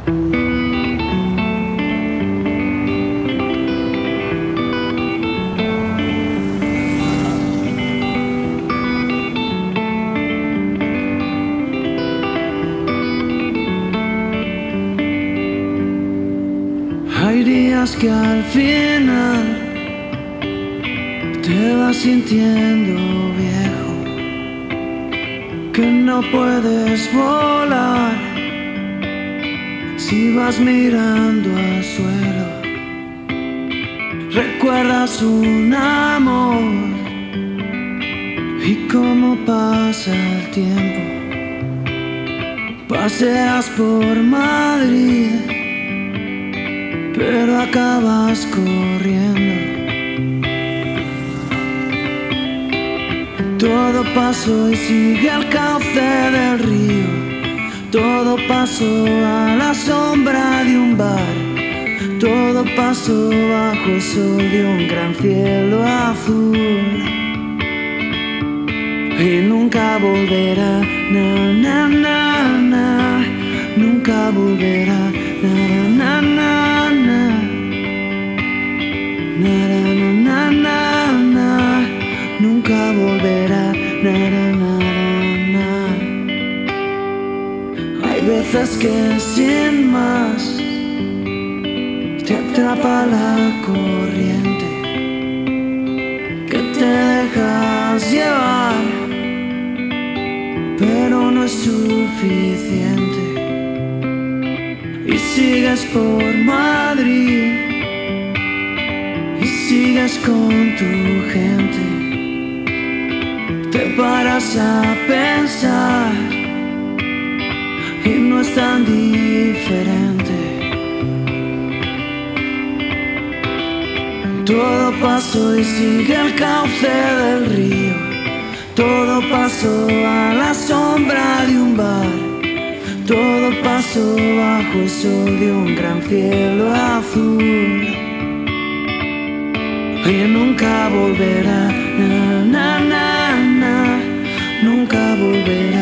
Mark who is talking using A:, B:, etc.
A: Hay días que al final te vas sintiendo viejo, que no puedes volar si vas mirando al suelo. Recuerdas un amor y cómo pasa el tiempo. Paseas por Madrid, pero acabas corriendo. Todo pasó y sigue al cauce del río. Todo pasó a la sombra de un bar. Todo pasó bajo el sol de un gran cielo azul. Y nunca volverá, na, na, na, na. Nunca volverá, na, na, na, na. Na, na, na, na, na. Nunca volverá, na, na, na, na. Hay veces que sin más te atrapa la corriente, que te dejas llevar, pero no es suficiente. Y sigues por Madrid, y sigues con tu gente. Te paras a pensar y no es tan diferente. Todo pasó y sigue el cauce del río. Todo pasó a la sombra de un bar. Todo pasó bajo el sol de un gran cielo azul. Y nunca volverá, na, na, na, na. Nunca volverá.